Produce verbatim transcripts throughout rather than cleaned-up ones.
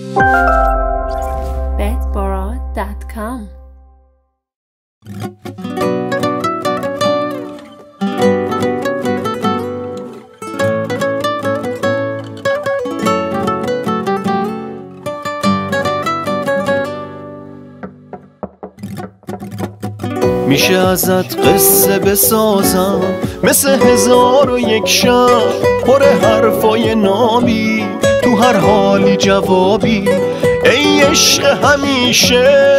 bedboro دات کام. میشه ازت قصه بسازم مثل هزار و یک شب، پر حرفای نابی تو هر حالی جوابی، ای عشق همیشه.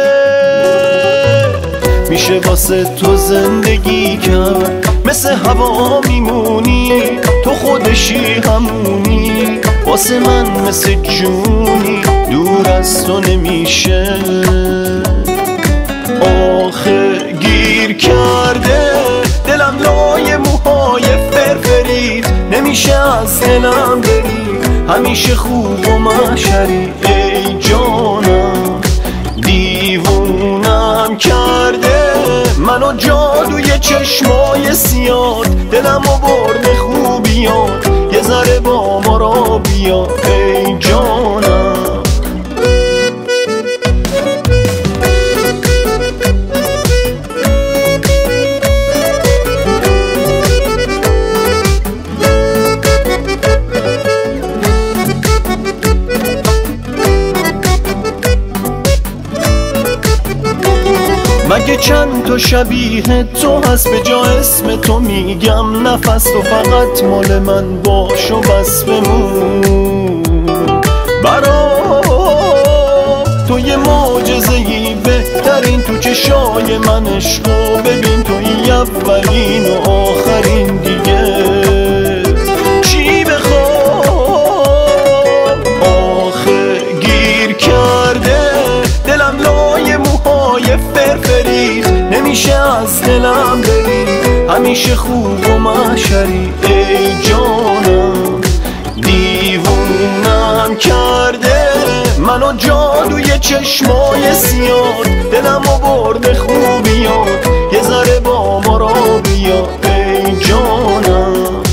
میشه واسه تو زندگی کرد، مثل هوا میمونی، تو خودشی همونی، واسه من مثل جونی، دور از تو نمیشه. آخه گیر کرده دلم لای موهای فرفریت، نمیشه از دلم بری، همیشه خوب و محشری. ای جانم دیوونم کرده منو جادوی چشمای سیاد، دلمو برده خوبیات، یه ذره با ما را بیا. ای جانم مگه چند تا شبیه تو هست، به جا اسم تو میگم نفس، تو فقط مال من باش و بس بمون. برام تو یه معجزه‌ای، بهترین تو چشای من عشقو ببین، توی اولین و آخرین دیگه چی بخوام. آخه گیر کرده دلم لای موهای فرفریت، نمیشه از دلم بری، همیشه خوب و محشری. ای جانم دیوونم کرده منو جادوی چشمای سیاد، دلمو برده خوبیات، یه ذره با ما را بیا. ای جانم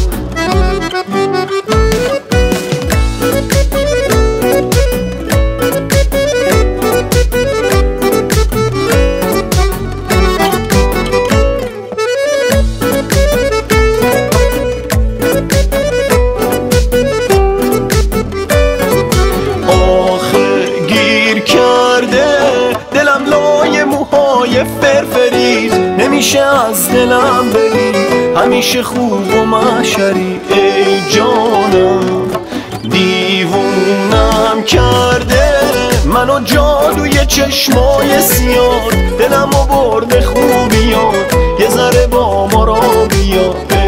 فرفریت، نمیشه از دلم بری، همیشه خوب و محشری. ای جانم دیوونم کرده منو جادوی چشمای سیاد، دلمو برده خوبیات، یه ذره با ما را بیا.